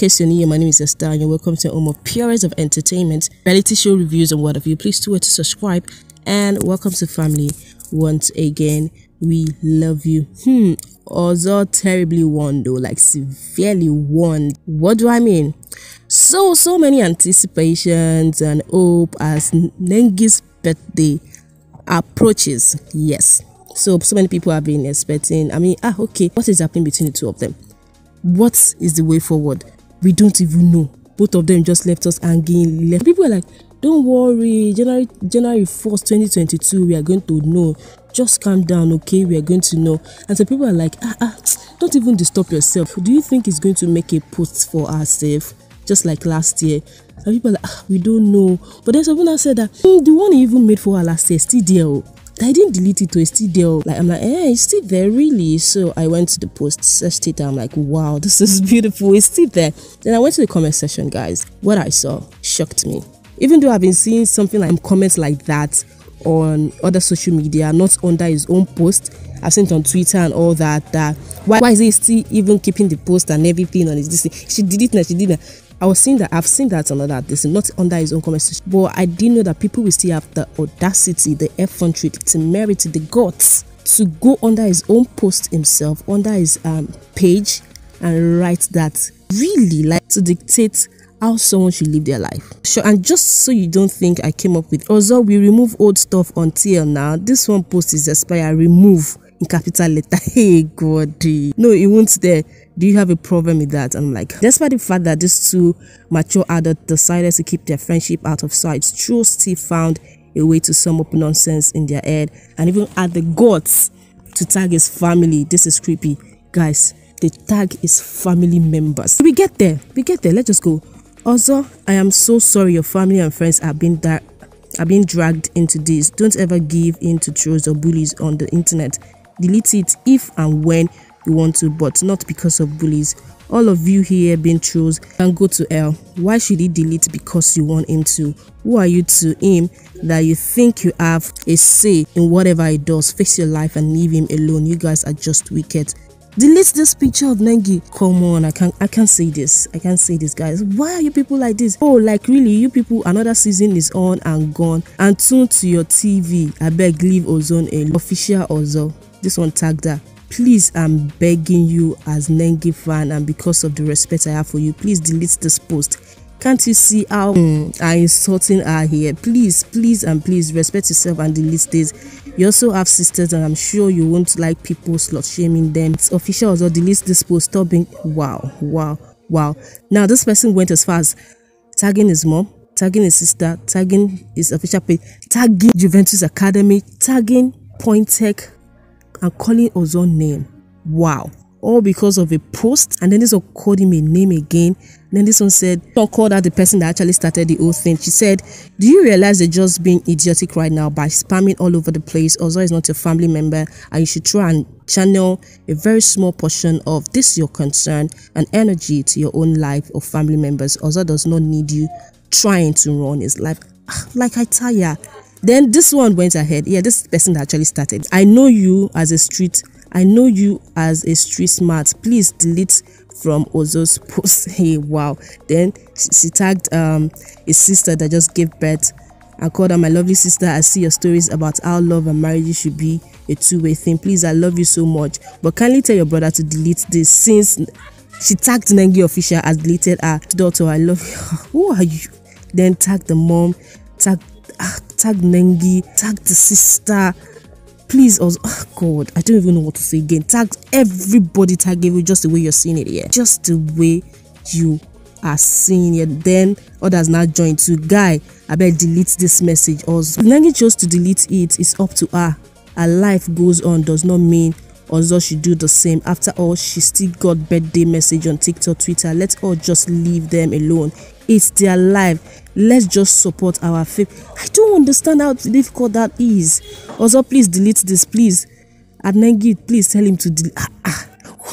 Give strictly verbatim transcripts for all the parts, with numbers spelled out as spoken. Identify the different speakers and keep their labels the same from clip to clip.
Speaker 1: case you're new, my name is Esther and you're welcome to Home of Purest of Entertainment, reality show reviews and what have you. Please do it to subscribe and welcome to family once again. We love you. Hmm, Ozo terribly won though, like severely won. What do I mean? So, so many anticipations and hope as Nengi's birthday approaches. Yes. So, so many people have been expecting, I mean, ah, okay, what is happening between the two of them? What is the way forward? We don't even know. Both of them just left us hanging. Left. People are like, don't worry, January January first, twenty twenty-two, we are going to know. Just calm down, okay? We are going to know. And so people are like, ah, ah, don't even disturb yourself. Do you think it's going to make a post for ourselves, just like last year? And people are like, ah, we don't know. But then someone else said that mm, the one he even made for her last year is still there. I didn't delete it, to it's still there. Like, I'm like, eh, it's still there, really? So I went to the post, searched it, and I'm like, wow, this is beautiful, it's still there. Then I went to the comment section, guys. What I saw shocked me. Even though I've been seeing something like comments like that on other social media, not under his own post, I've seen it on Twitter and all that, that why, why is he still even keeping the post and everything on his this thing? She did it now, she did it. I was seeing that, I've seen that on other this, not under his own comment section, but I didn't know that people will still have the audacity, the effrontery, the temerity, the guts to go under his own post himself, under his um, page, and write that, really, like, to dictate how someone should live their life. Sure, and just so you don't think I came up with, although we remove old stuff until now, this one post is expired, remove in capital letter. Hey God, no, it won't there. Do you have a problem with that? And I'm like, despite the fact that these two mature adults decided to keep their friendship out of sight, True still found a way to sum up nonsense in their head and even had the guts to tag his family. This is creepy. Guys, they tag his family members. We get there. We get there. Let's just go. Also, I am so sorry your family and friends are being, are being dragged into this. Don't ever give in to trolls or bullies on the internet. Delete it if and when you want to, but not because of bullies. All of you here being trolls can go to hell. Why should he delete because you want him to? Who are you to him that you think you have a say in whatever he does? Face your life and leave him alone. You guys are just wicked. Delete this picture of Nengi. Come on, I can't I can't say this. I can't say this, guys. Why are you people like this? Oh, like really, you people, another season is on and gone. And tune to your T V. I beg, leave Ozone alone. Official Ozo. This one tagged her. Please, I'm begging you as Nengi fan and because of the respect I have for you, please delete this post. Can't you see how mm, I'm insulting her here? Please, please and please respect yourself and delete this. You also have sisters and I'm sure you won't like people slut shaming them. It's official also, delete this post. Stop being, wow, wow, wow. Now this person went as far as tagging his mom, tagging his sister, tagging his official page, tagging Juventus Academy, tagging Point Tech, and calling Ozone name. Wow. All because of a post. And then this one called him a name again. And then this one said, don't call out the person that actually started the whole thing. She said, do you realize they're just being idiotic right now by spamming all over the place? Ozone is not your family member and you should try and channel a very small portion of this your concern and energy to your own life or family members. Ozone does not need you trying to run his life. Like I tire. Then this one went ahead. Yeah, this person that actually started. I know you as a street. I know you as a street smart. Please delete from Ozo's post. Hey, wow. Then she tagged um a sister that just gave birth and called her my lovely sister. I see your stories about how love and marriage should be a two-way thing. Please, I love you so much. But kindly tell your brother to delete this since she tagged Nengi official as deleted her daughter. I love you. Who are you? Then tag the mom. Tag. Ah, tag Nengi, tag the sister, please. Also, oh God, I don't even know what to say again. Tag everybody, tag you just the way you're seeing it here, just the way you are seeing it. Then others now join too. Guy, I better delete this message. Also, if Nengi chose to delete it, it's up to her. Her life goes on, does not mean Ozo should do the same. After all, she still got birthday message on TikTok, Twitter. Let's all just leave them alone. It's their life. Let's just support our faith. I don't understand how difficult that is. Also, please delete this, please. At Nengi, please tell him to delete. Ah, ah.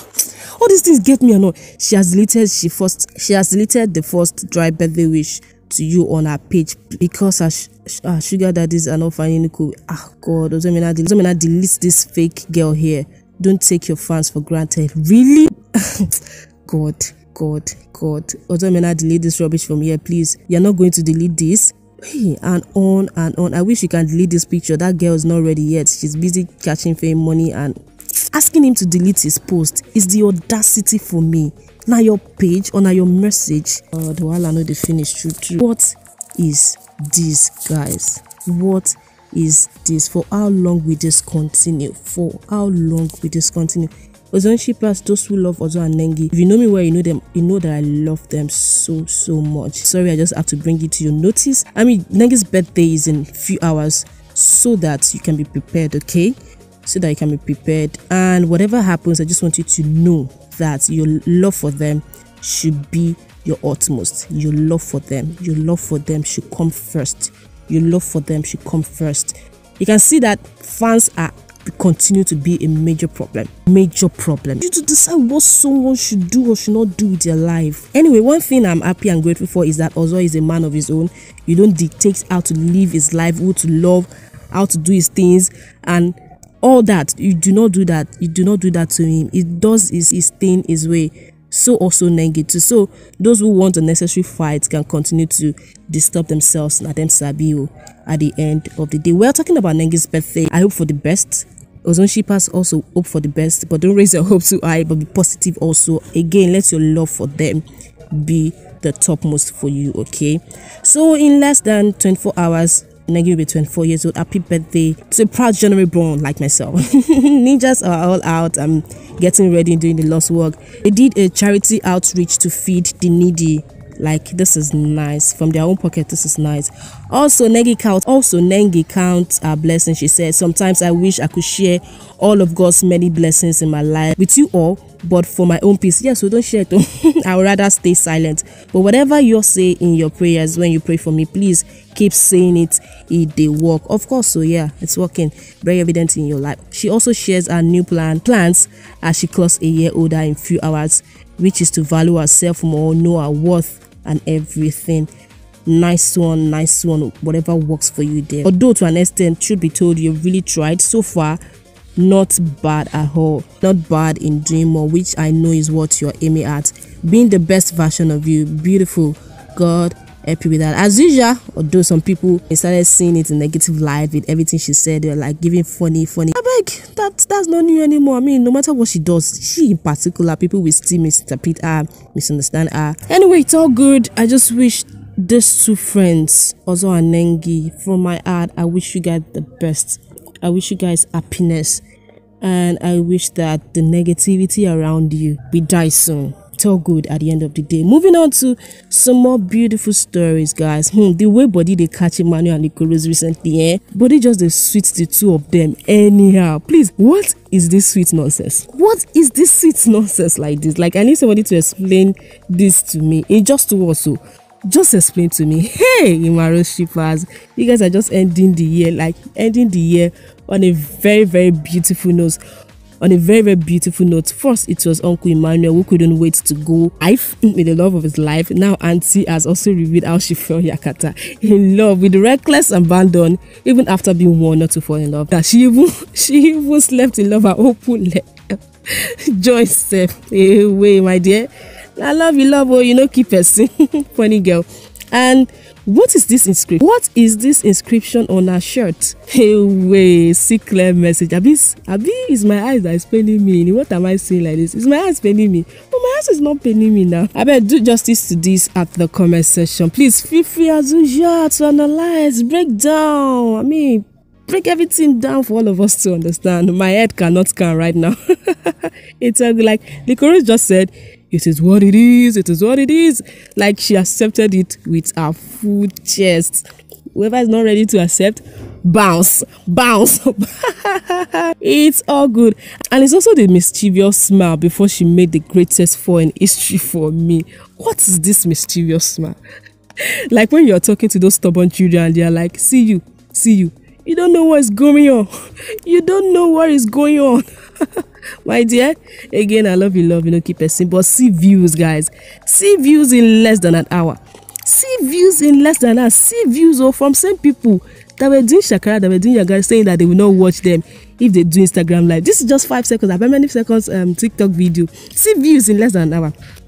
Speaker 1: All these things get me annoyed. She has deleted. She first. She has deleted the first dry birthday wish to you on her page because her, sh her sugar daddies are not finding it cool. Ah, God, doesn't mean I delete this fake girl here. Don't take your fans for granted. Really? God. God, God. Odomena, delete this rubbish from here, please. You're not going to delete this. Hey, and on and on. I wish you can delete this picture. That girl is not ready yet. She's busy catching fame money and asking him to delete his post. Is the audacity for me. Now your page or now your message. Oh, the while I know they finish true true. What is this, guys? What is this? For how long will this continue? For how long will this continue? Ozonshippers, those who love Ozo and Nengi, if you know me well, you know them, you know that I love them so so much. Sorry, I just have to bring it to your notice. I mean, Nengi's birthday is in a few hours, so that you can be prepared, okay? So that you can be prepared, and whatever happens, I just want you to know that your love for them should be your utmost. Your love for them, your love for them should come first. Your love for them should come first. You can see that fans are continue to be a major problem. Major problem. You to decide what someone should do or should not do with their life. Anyway, one thing I'm happy and grateful for is that Ozo is a man of his own. You don't dictate how to live his life, who to love, how to do his things, and all that. You do not do that. You do not do that to him. He does his, his thing his way. So also Nengi too. So those who want unnecessary fights can continue to disturb themselves at them Sabio at the end of the day. We're talking about Nengi's birthday. I hope for the best. Ozonshippers also hope for the best, but don't raise your hopes too high, but be positive also. Again, let your love for them be the topmost for you, okay? So in less than twenty-four hours, Nengi will be twenty-four years old. Happy birthday to a proud January born like myself. Ninjas are all out. I'm getting ready, doing the Lord's work. They did a charity outreach to feed the needy. Like, this is nice. From their own pocket, this is nice. Also, Nengi count. Also, Nengi counts our blessings. She said, sometimes I wish I could share all of God's many blessings in my life with you all, but for my own peace. Yes, so don't share it. I would rather stay silent. But whatever you say in your prayers, when you pray for me, please keep saying it. It they work. Of course, so yeah, it's working. Very evident in your life. She also shares her new plan plans as she clocks a year older in few hours, which is to value herself more, know her worth, and everything. Nice one, nice one. Whatever works for you there. Although to an extent, should be told, you've really tried so far. Not bad at all. Not bad in doing more, which I know is what you're aiming at. Being the best version of you. Beautiful. God help you with that. As usual, although some people started seeing it in negative light with everything she said, they're like giving funny, funny. I beg, that, that's not new anymore. I mean, no matter what she does, she in particular, people will still misinterpret her, misunderstand her. Anyway, it's all good. I just wish these two friends, Ozo and Nengi, from my heart, I wish you guys the best. I wish you guys happiness. And I wish that the negativity around you will die soon. It's all good at the end of the day. Moving on to some more beautiful stories, guys. Hmm, the way body they catch Emmanuel and Nicolas recently, eh? Body just the sweet the two of them anyhow. Please, what is this sweet nonsense? What is this sweet nonsense like this? Like, I need somebody to explain this to me. In just two words, so just explain to me. Hey, Ozonshippers, you guys are just ending the year, like ending the year on a very, very beautiful note. On a very, very beautiful note. First, it was Uncle Emmanuel who couldn't wait to go live with the love of his life. Now, Auntie has also revealed how she fell Yakata in love with reckless abandon, even after being warned not to fall in love. That she even she even slept in love her openly. Joyce said, "Hey, wait, my dear, I love you, love oh, you know, keep person." Funny girl. And what is this inscription? What is this inscription on her shirt? Hey, wait, see clear message. Abi, Abi, is my eyes that is paining me? What am I saying like this? Is my eyes paining me? Oh, my eyes is not paining me now. I better do justice to this at the comment section. Please feel free as usual to analyze, break down. I mean, break everything down for all of us to understand. My head cannot scan right now. It's uh, like the chorus just said, it is what it is, it is what it is. Like she accepted it with her full chest. Whoever is not ready to accept, bounce, bounce. It's all good. And it's also the mischievous smile before she made the greatest fall in history for me. What is this mischievous smile? Like when you're talking to those stubborn children and they're like, see you, see you. You don't know what is going on. You don't know what is going on. My dear, again, I love you, love you, know, keep it simple. But see views, guys. See views in less than an hour. See views in less than an hour. See views oh, from same people that were doing Shakara, that were doing your guys saying that they will not watch them if they do Instagram live. This is just five seconds. I bet many seconds um TikTok video. See views in less than an hour.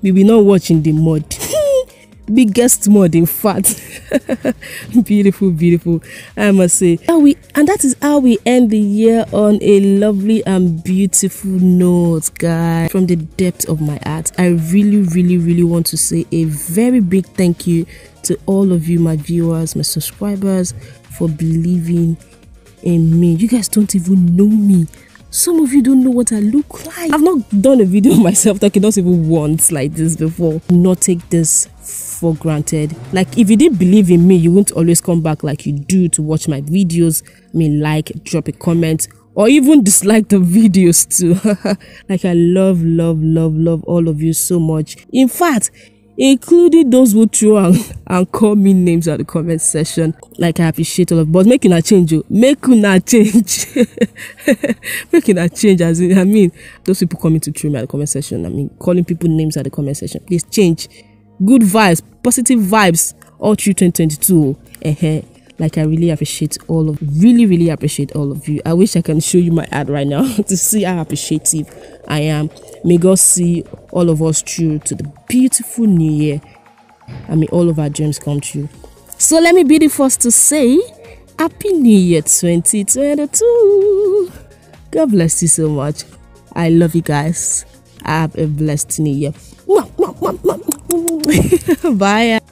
Speaker 1: we will not watch in the mud. Biggest mud, in fact. Beautiful, beautiful, I must say. How we and that is how we end the year, on a lovely and beautiful note, guys. From the depth of my heart, I really really really want to say a very big thank you to all of you, my viewers, my subscribers, for believing in me. You guys don't even know me. Some of you don't know what I look like. I've not done a video of myself talking not even once like this before. Do not take this for granted. Like, if you didn't believe in me, you wouldn't always come back like you do to watch my videos. I mean, like, drop a comment, or even dislike the videos too. Like, I love, love, love, love all of you so much. In fact, including those who throw and, and call me names at the comment section. Like, I appreciate all of, but make una change, oh. Make una change. Make una change, as in, I mean, those people coming to throw me at the comment section. I mean, calling people names at the comment section. Please change. Good vibes, positive vibes, all through twenty twenty-two. Uh-huh. Like, I really appreciate all of, really, really appreciate all of you. I wish I can show you my ad right now to see how appreciative I am. May God see all of us through to the beautiful new year. I mean, all of our dreams come true. So let me be the first to say, Happy New Year twenty twenty-two. God bless you so much. I love you guys. Have a blessed new year. Bye.